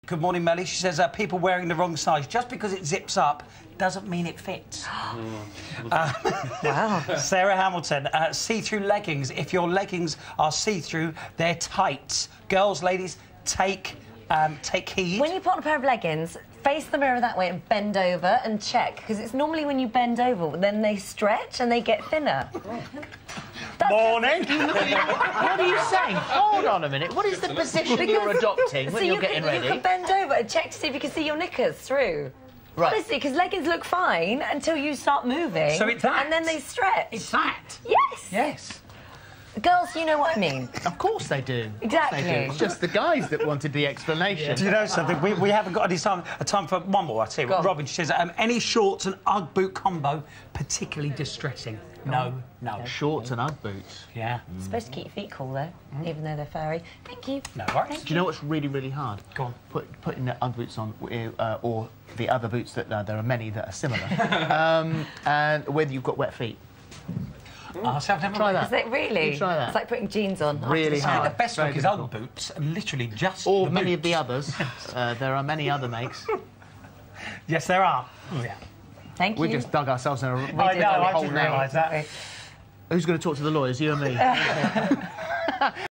Good morning, Melly. She says people wearing the wrong size. Just because it zips up doesn't mean it fits. Wow. Sarah Hamilton, see-through leggings. If your leggings are see-through, they're tight. Girls, ladies, take heed. When you put on a pair of leggings, face the mirror that way and bend over and check, because it's normally when you bend over, then they stretch and they get thinner. Morning. What are you saying? Hold on a minute. What is the position you're adopting when you're getting ready? You can bend over and check to see if you can see your knickers through. Right. Honestly, because leggings look fine until you start moving. So it's that. And then they stretch. It's that. Yes. Yes. Girls, you know what I mean. Of course they do. Exactly. They do. It's just the guys that wanted the explanation. Do you know something? We haven't got any time for one more. I tell you what, Robin, she says, any shorts and Ugg boot combo particularly distressing? No. Shorts and Ugg boots. Yeah. It's supposed to keep your feet cool, though, even though they're furry. Thank you. No worries. Do you know what's really, really hard? Go on. Putting the Ugg boots on, or the other boots that there are many that are similar, and whether you've got wet feet. Try Is it really? You try that. It's like putting jeans on. Really hard. The best Very look is difficult. Ugg boots, and literally just Or the many of the boots. others. There are many other makes. Yes, there are. Oh, yeah. Thank you. We just dug ourselves in a I know, I hole didn't now. realise that. Who's going to talk to the lawyers, you and me?